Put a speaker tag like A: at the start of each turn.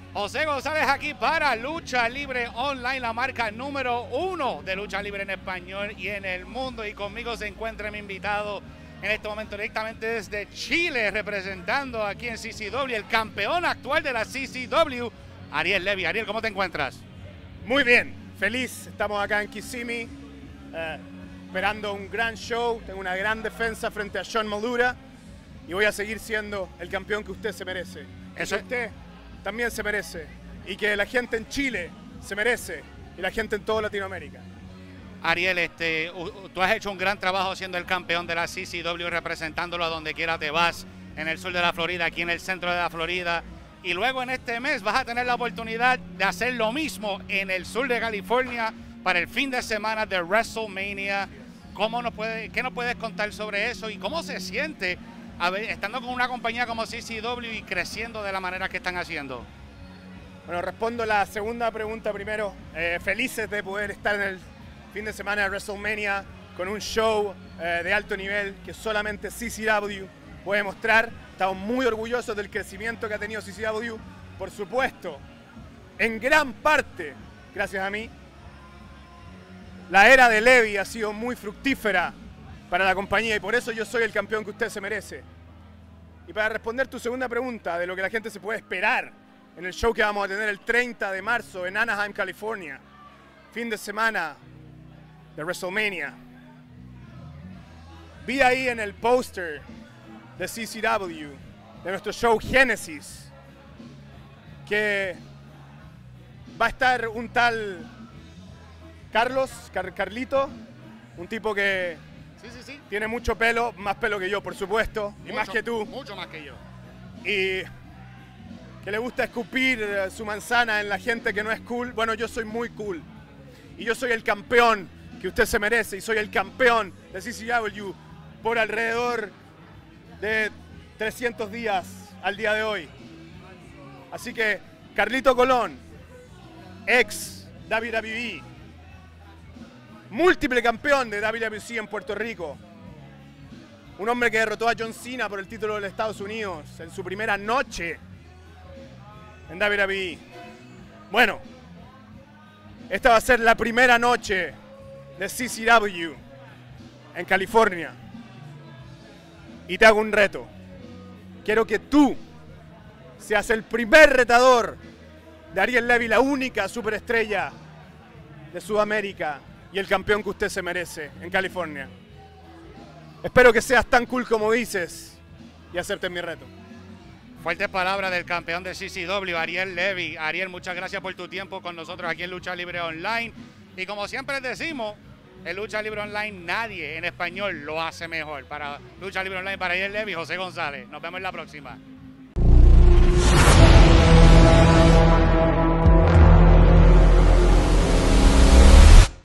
A: José González aquí para Lucha Libre Online, la marca número 1 de lucha libre en español y en el mundo. Y conmigo se encuentra mi invitado en este momento directamente desde Chile, representando aquí en CCW, el campeón actual de la CCW, Ariel Levy. Ariel, ¿cómo te encuentras?
B: Muy bien, feliz. Estamos acá en Kissimmee, esperando un gran show. Tengo una gran defensa frente a Sean Malura y voy a seguir siendo el campeón que usted se merece.
A: Eso
B: que usted también se merece y que la gente en Chile se merece y la gente en toda Latinoamérica.
A: Ariel, tú has hecho un gran trabajo siendo el campeón de la CCW, representándolo a donde quiera te vas, en el sur de la Florida, aquí en el centro de la Florida. Y luego en este mes vas a tener la oportunidad de hacer lo mismo en el sur de California para el fin de semana de WrestleMania. ¿Qué nos puedes contar sobre eso y cómo se siente estando con una compañía como CCW y creciendo de la manera que están haciendo?
B: Bueno, respondo la segunda pregunta primero. Felices de poder estar en el fin de semana de WrestleMania con un show de alto nivel que solamente CCW puede mostrar. Estamos muy orgullosos del crecimiento que ha tenido CCW. Por supuesto, en gran parte, gracias a mí, la era de Levy ha sido muy fructífera para la compañía y por eso yo soy el campeón que usted se merece. Y para responder tu segunda pregunta de lo que la gente se puede esperar en el show que vamos a tener el 30 de marzo en Anaheim, California, fin de semana de WrestleMania. Vi ahí en el póster de CCW, de nuestro show Genesis, que va a estar un tal Carlito, un tipo que
A: Sí.
B: tiene mucho pelo, más pelo que yo, por supuesto, y más que tú.
A: Mucho más que yo.
B: Y que le gusta escupir su manzana en la gente que no es cool. Bueno, yo soy muy cool. Y yo soy el campeón que usted se merece. Y soy el campeón de CCW por alrededor de 300 días al día de hoy. Así que Carlito Colón, ex WWE, múltiple campeón de WWC en Puerto Rico. Un hombre que derrotó a John Cena por el título de los Estados Unidos en su primera noche en WWE. Bueno, esta va a ser la primera noche de CCW en California. Y te hago un reto. Quiero que tú seas el primer retador de Ariel Levy, la única superestrella de Sudamérica y el campeón que usted se merece en California. Espero que seas tan cool como dices y aceptes mi reto.
A: Fuertes palabras del campeón de CCW, Ariel Levy. Ariel, muchas gracias por tu tiempo con nosotros aquí en Lucha Libre Online. Y como siempre decimos, en Lucha Libre Online nadie en español lo hace mejor. Para Lucha Libre Online, para Ariel Levy, José González. Nos vemos en la próxima.